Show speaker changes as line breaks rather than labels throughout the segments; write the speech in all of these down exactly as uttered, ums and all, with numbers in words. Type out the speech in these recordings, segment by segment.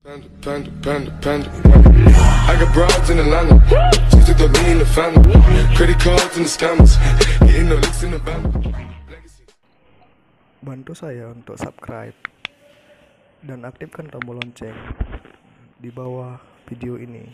Panda, panda, panda, panda. I got broads in Atlanta. Just took the lean in the family. Credit cards and the scammers. Getting no licks in the band.
Bantu saya untuk subscribe dan aktifkan tombol lonceng di bawah video ini.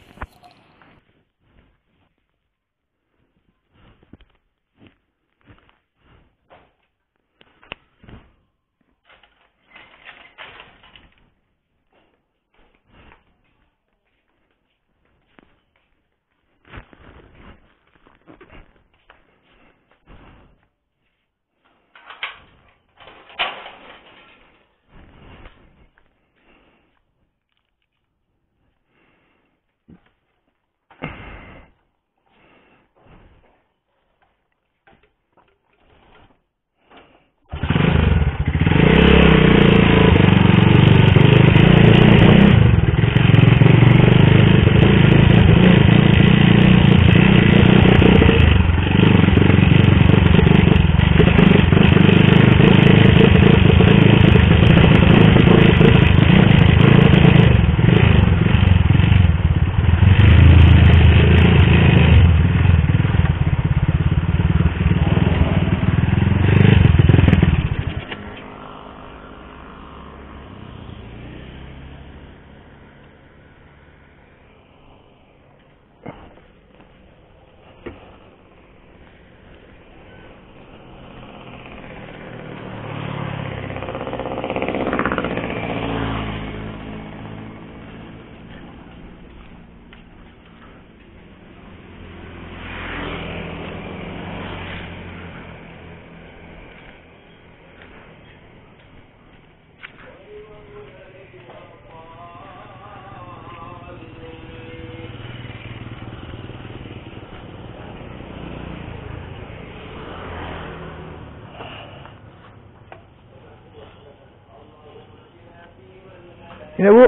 Ini Bu.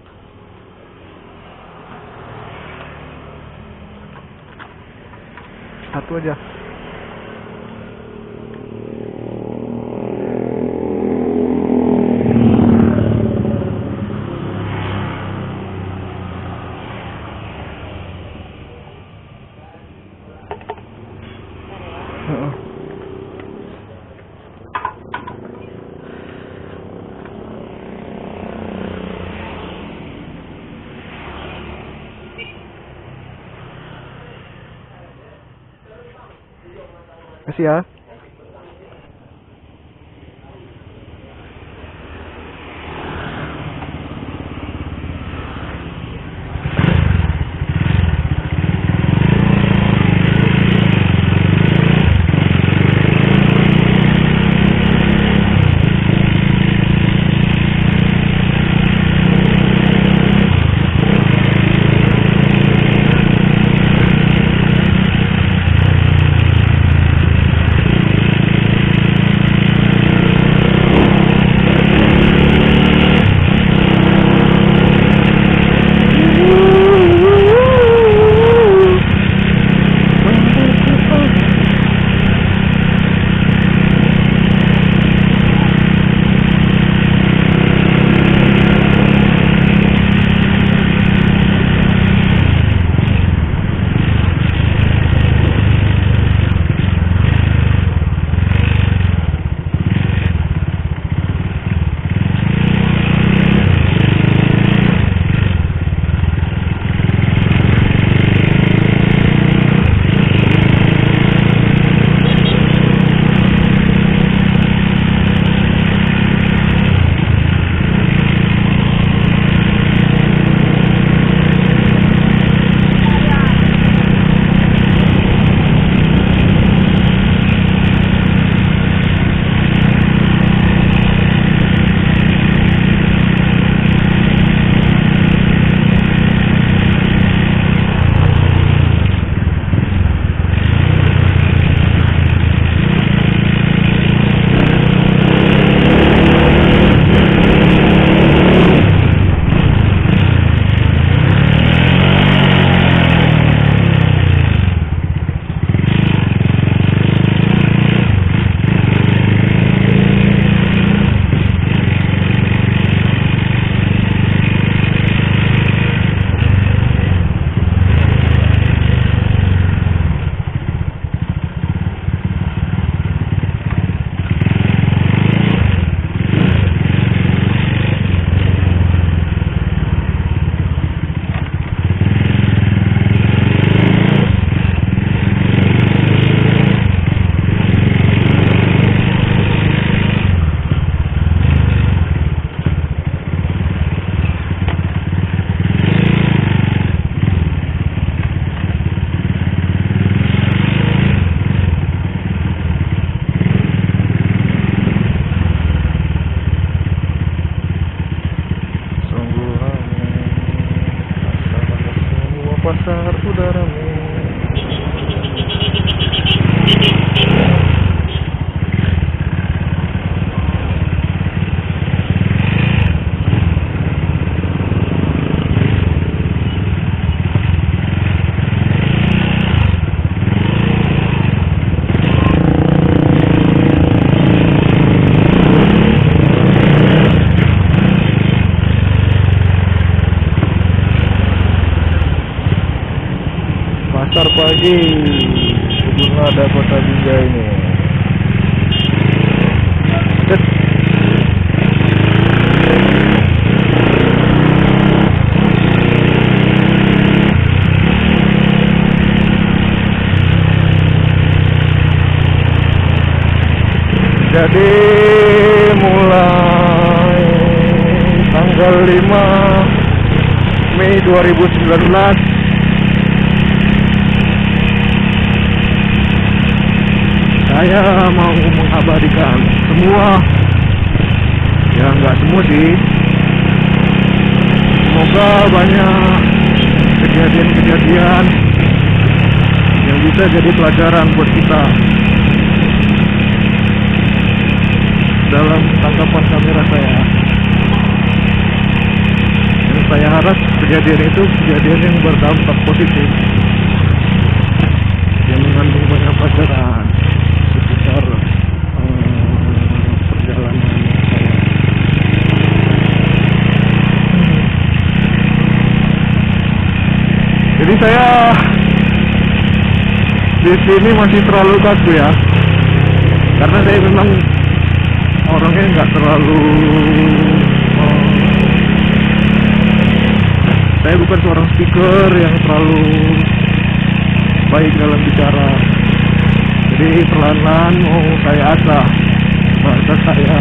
Satu aja. Kasih ya. pasar udah rame. Pasar pagi sebelum ada kota Binjai ini. Set. Jadi mulai tanggal lima Mei dua ribu sembilan belas saya mau mengabadikan semua, ya nggak semua sih, semoga banyak kejadian-kejadian yang bisa jadi pelajaran buat kita dalam tangkapan kamera saya. Dan saya harap kejadian itu kejadian yang berdampak positif, yang mengandung banyak pelajaran seputar hmm, perjalanan saya. Jadi saya di sini masih terlalu kaku ya, karena saya memang orangnya nggak terlalu oh, saya bukan seorang speaker yang terlalu baik dalam bicara. Jadi perlahan-lahan mau saya asah bahasa saya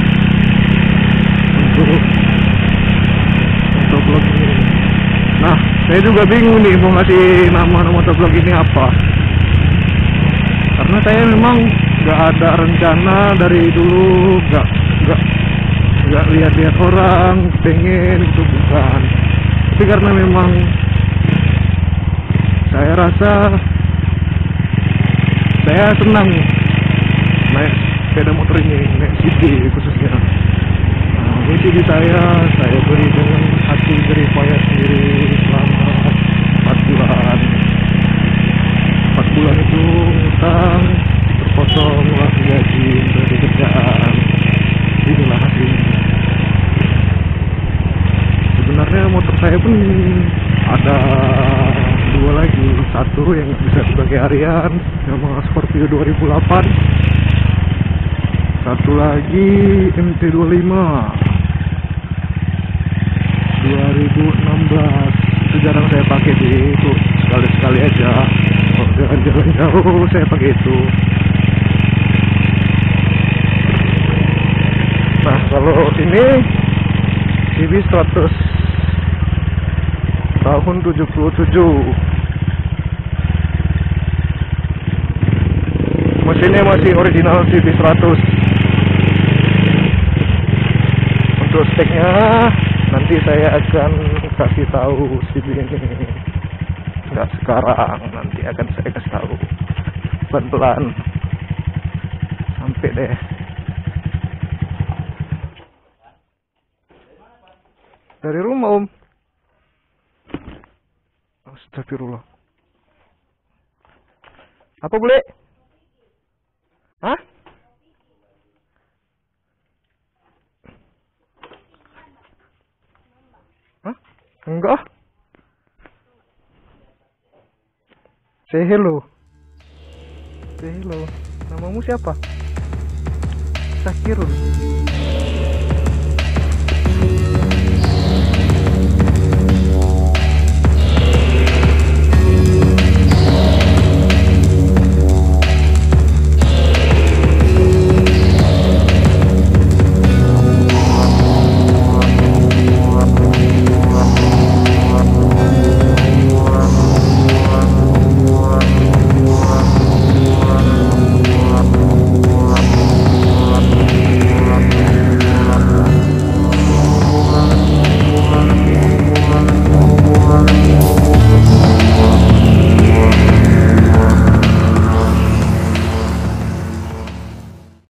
untuk untuk vlog ini. Nah, saya juga bingung nih mau ngasih nama motovlog ini apa, karena saya memang nggak ada rencana dari dulu, nggak nggak nggak lihat-lihat orang pengen itu, bukan. Tapi karena memang saya rasa saya senang naik sepeda motor ini, naik C D khususnya. Nah, ini C D saya saya beri dengan hati jerih payah sendiri selama empat bulan. empat bulan itu utang terpotong uang gaji dari kerjaan. Inilah hasilnya. Sebenarnya motor saya pun ada dua lagi, satu yang bisa sebagai harian Yamaha Scorpio dua ribu delapan, satu lagi M T dua puluh lima dua ribu enam belas. Itu jarang saya pakai sih, itu sekali-sekali aja kalau jalan-jalan jauh saya pakai itu. Nah, kalau ini C B seratus tahun tujuh puluh tujuh. Mesinnya masih original C B seratus. Untuk speknya nanti saya akan kasih tahu C B ini. Nggak sekarang, nanti akan saya kasih tahu pelan-pelan sampai deh. Dari rumah, Om. Astagfirullah. Apa boleh? Hah? Hah? Enggak. Say hello. Say hello. Namamu siapa? Sakirul.